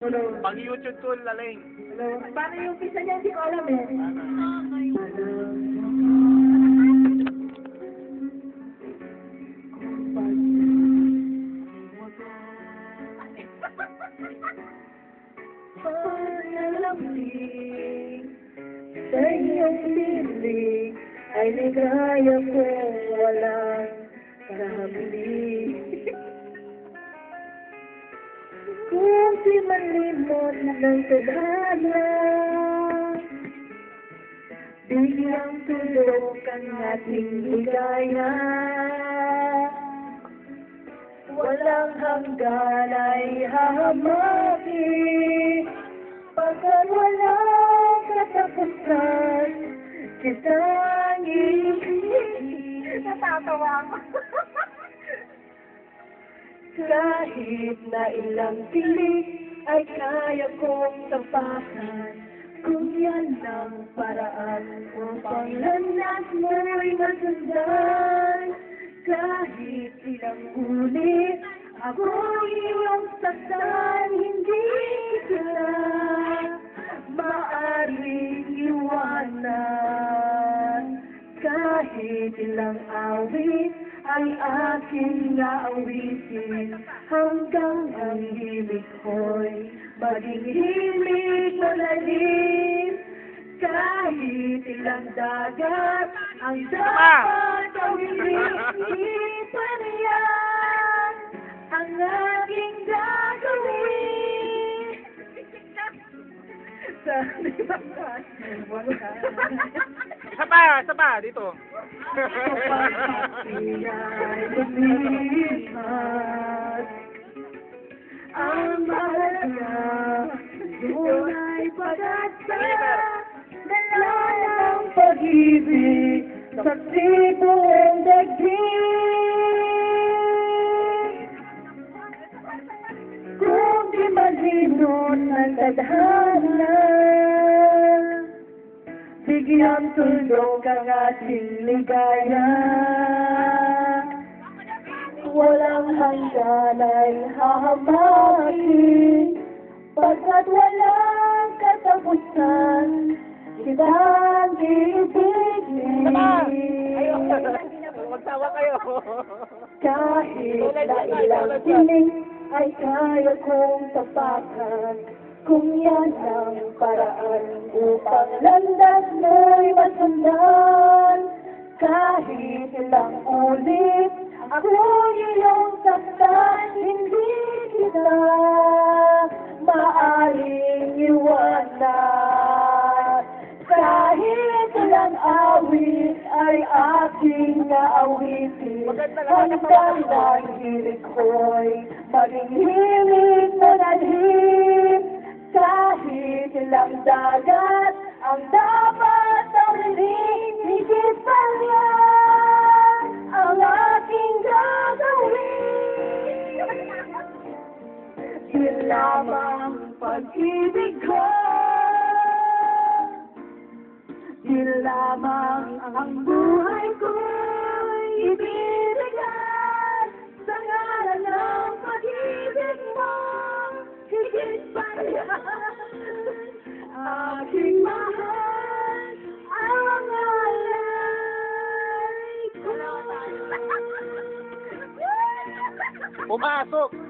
Pag YouTube tool, laling. Paano yung pisa niya? Hindi ko alam eh. Panalambing sa iyong piling ay ligaya kong walang kahambing. Kung di malimot ng tadhana, biglang tulog ang ating ligaya. Walang hanggan ay hahamaki, pagkat walang katapusan, kitang ibig. Natatawa ako. Kahit na ilang pilik ay kaya kong tapakan, kung yan ang paraan upang landas mo'y masundan. Kahit ilang ulit ako iyong saktan, hindi kita maaaring iwanan. Kahit ilang awit ay aking naawitin, hanggang ang himig ko'y maging himig malalim. Kahit ilang dagat ang dapat gawin, hindi pa riyan ang aking gagawin. Sa libangan, Isa pa, dito. Ang mahalaga doon ay pag-asa, dala ng pag-ibig sa buong daigdig. Kung di malinot ng tadhana, bigyan tulog ang ating ligaya. Walang hanggan ay hahamaki, pagkat walang katapusan, kitang ibigin. Magsawa kayo. Kahit na ilang piling ay kaya kong tapakan, kung yan ang paraan upang landas mo'y masundan. Kahit ilang ulit ako iyong saktan, hindi kita maaaring iwanan. Kahit ilang awit ay aking naawitin, hanggang ang hilig ko'y maging himig malalim. Kahit ilang dagat ang dapat tawalin, higit pa riyan ang aking gagawin. Yun lamang pag-ibig ko, yun lamang ang buhay ko'y ibibigay sa ngalan ng pag-ibig mo. Higit pa riyan aking mahal, ang alay ko. Pumasok!